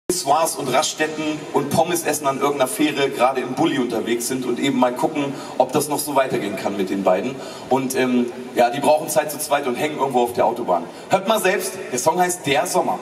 Pissoirs und Raststätten und Pommes essen an irgendeiner Fähre gerade im Bulli unterwegs sind und eben mal gucken, ob das noch so weitergehen kann mit den beiden. Und ja, die brauchen Zeit zu zweit und hängen irgendwo auf der Autobahn. Hört mal selbst, der Song heißt Der Sommer.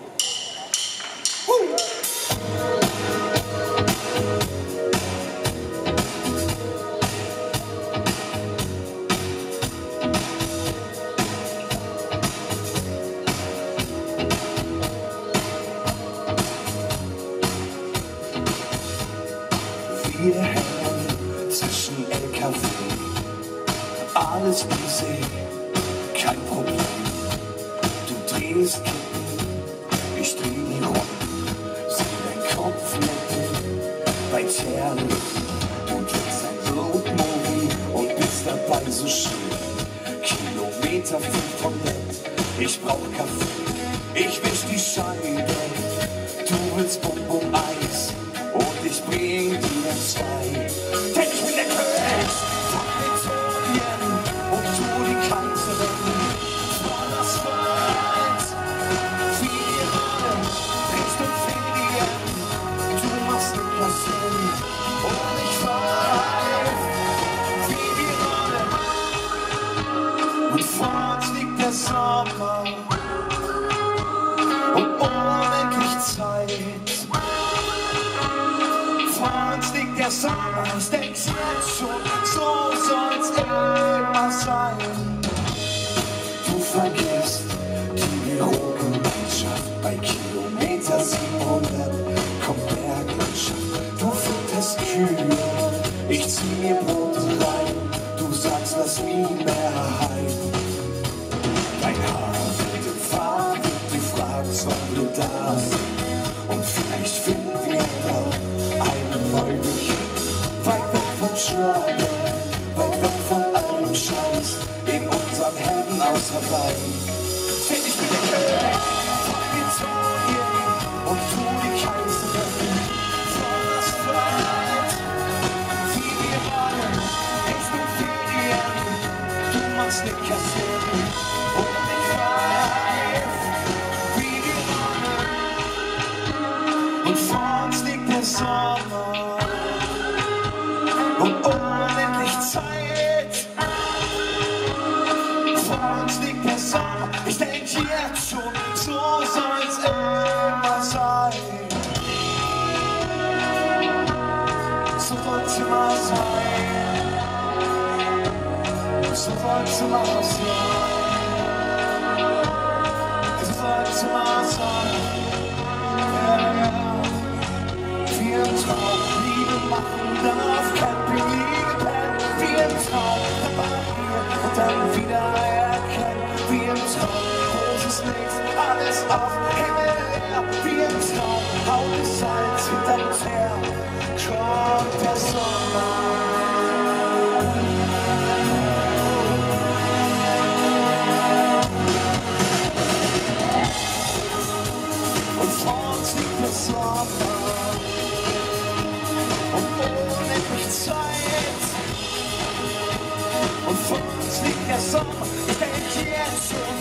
Wir hängen zwischen LKW, alles busy, kein Problem. Du drehst Kippen, ich dreh die Runden, seh dein Kopf nicken bei Terrorist. Du trinkst ein Blutmovie und bist dabei so schön. Kilometer 500, ich brauch Kaffee, ich wisch die Scheibe, du willst Bum Bum Eis. Und ich bring dir zwei, denn ich bin der König von Viktorien und du die Kanzlerin von Asphalt. Wie wir alle Richtung Ferien, du machst den Kassel und ich weiß, wie wir alle. Und vor uns liegt der Sommer und unendlich Zeit. Vor uns liegt der Sommer, ich denk's jetzt schon, so soll's immer sein. Du vergisst die Bürogemeinschaft, bei Kilometer 700 kommt Berglandschaft. Du fütterst Kühe, ich zieh mir Brot rein, du sagst, lass nie mehr heim. Dein Haar wird in Farbe, du fragst, wann wir da sind, und vielleicht finden wir da weit weg vom Schlager, weit weg von allem Scheiß, in unserem Helden aus Hawaii. Denn ich bin der König von Viktorien und du die Kaiserin von Asphalt. Wie wir alle, Richtung Ferien, du machst den Kassel und ich weiß, wie wir alle. Und vor uns liegt der Sommer und unendlich Zeit. Vor uns liegt der Sommer, ich denk jetzt schon, so soll's immer sein. So soll's immer sein. So soll's immer sein. So soll's immer sein. Ja, ja. Wir im Traum Liebe machen, dann auf Camping, Liebe pennen. Wir im Traum, dann bei mir und dann wieder erkennen. Wir im Traum, großes Licht, alles auf Himmel leer. Wir im Traum, haut es Salz hinterm Teer. Kommt der Sommer. Und vor uns liegt der Sommer und unendlich Zeit. Und vor uns liegt der Sommer, ich denk jetzt schon,